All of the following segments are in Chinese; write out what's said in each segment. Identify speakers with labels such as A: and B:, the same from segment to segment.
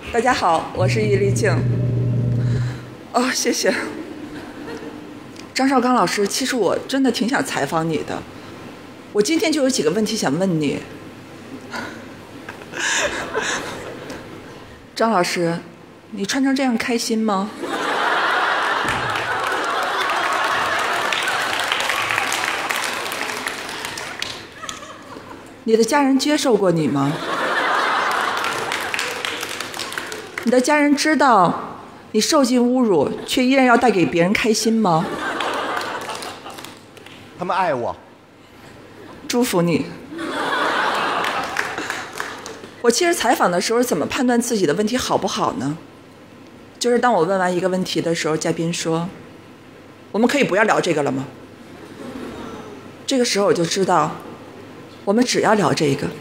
A: 大家好，我是易立竞。哦，谢谢。张绍刚老师，其实我真的挺想采访你的。我今天就有几个问题想问你。张老师，你穿成这样开心吗？你的家人接受过你吗？你的家人知道你受尽侮辱，却依然要带给别人开心吗？
B: 他们爱我。
A: 祝福你。我其实采访的时候怎么判断自己的问题好不好呢？就是当我问完一个问题的时候，嘉宾说：“我们可以不要聊这个了吗？”这个时候我就知道，我们只要聊这个。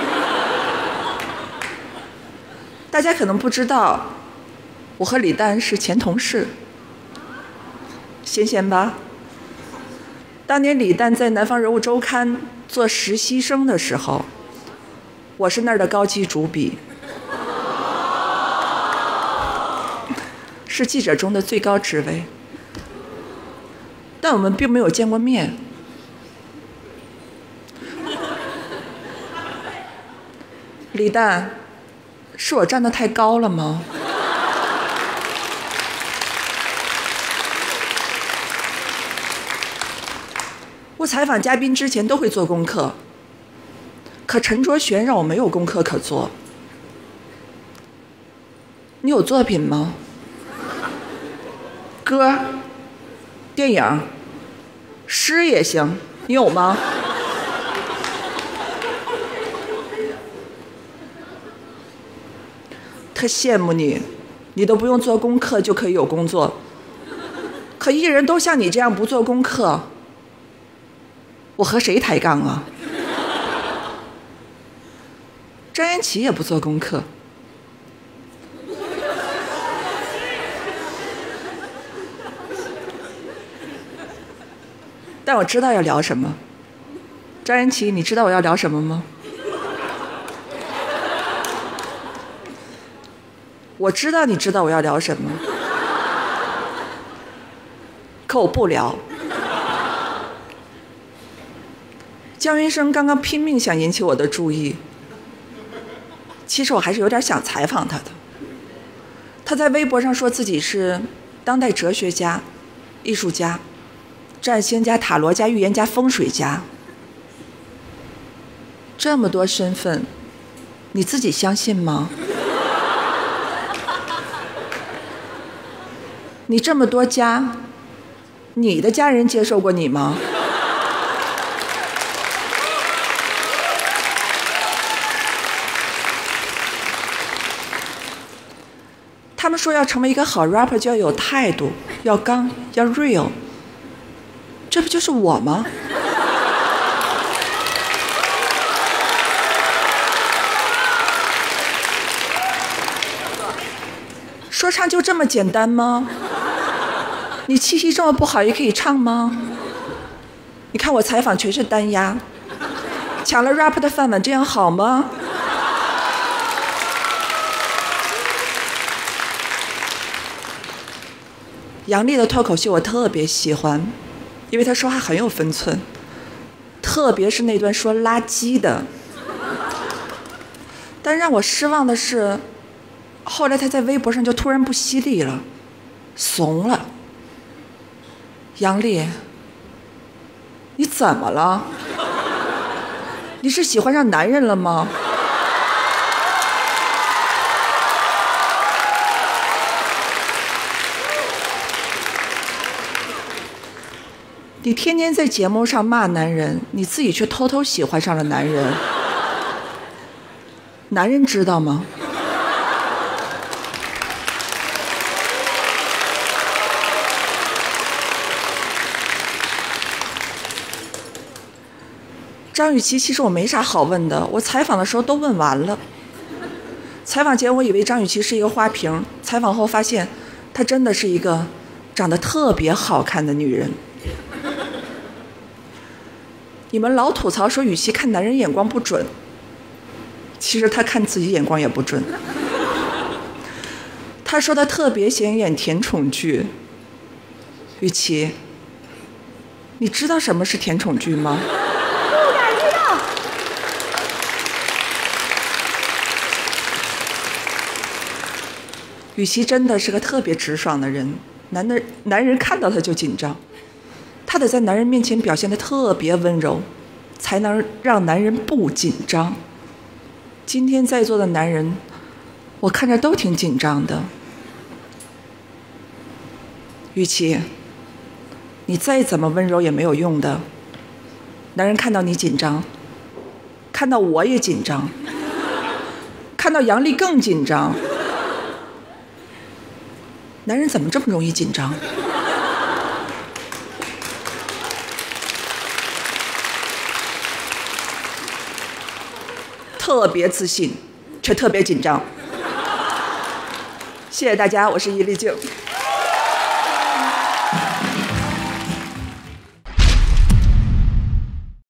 A: 大家可能不知道，我和李诞是前同事。新鲜吧？当年李诞在《南方人物周刊》做实习生的时候，我是那儿的高级主笔，是记者中的最高职位，但我们并没有见过面。李诞，是我站得太高了吗？我采访嘉宾之前都会做功课，可陈卓璇让我没有功课可做。你有作品吗？歌、电影、诗也行，你有吗？特羡慕你，你都不用做功课就可以有工作。可艺人都像你这样不做功课，我和谁抬杠啊？张颜齐也不做功课。但我知道要聊什么。张颜齐，你知道我要聊什么吗？我知道你知道我要聊什么，可我不聊。姜云升刚刚拼命想引起我的注意，其实我还是有点想采访他的。他在微博上说自己是当代哲学家、艺术家、占星家、塔罗家、预言家、风水家，这么多身份，你自己相信吗？你这么多家，你的家人接受过你吗？他们说要成为一个好 rapper 就要有态度，要刚，要 real， 这不就是我吗？说唱就这么简单吗？你气息这么不好也可以唱吗？你看我采访全是单押，抢了 rap 的饭碗，这样好吗？杨笠的脱口秀我特别喜欢，因为他说话很有分寸，特别是那段说垃圾的。但让我失望的是，后来他在微博上就突然不犀利了，怂了。杨笠，你怎么了？你是喜欢上男人了吗？你天天在节目上骂男人，你自己却偷偷喜欢上了男人，男人知道吗？张雨绮其实我没啥好问的，我采访的时候都问完了。采访前我以为张雨绮是一个花瓶，采访后发现她真的是一个长得特别好看的女人。你们老吐槽说雨绮看男人眼光不准，其实她看自己眼光也不准。 他说他特别想演甜宠剧。雨琦，你知道什么是甜宠剧吗？
B: 不敢知道。
A: 雨琦真的是个特别直爽的人，男人看到他就紧张，他得在男人面前表现得特别温柔，才能让男人不紧张。今天在座的男人，我看着都挺紧张的。雨琦，你再怎么温柔也没有用的。男人看到你紧张，看到我也紧张，看到杨丽更紧张。男人怎么这么容易紧张？特别自信，却特别紧张。谢谢大家，我是伊丽静。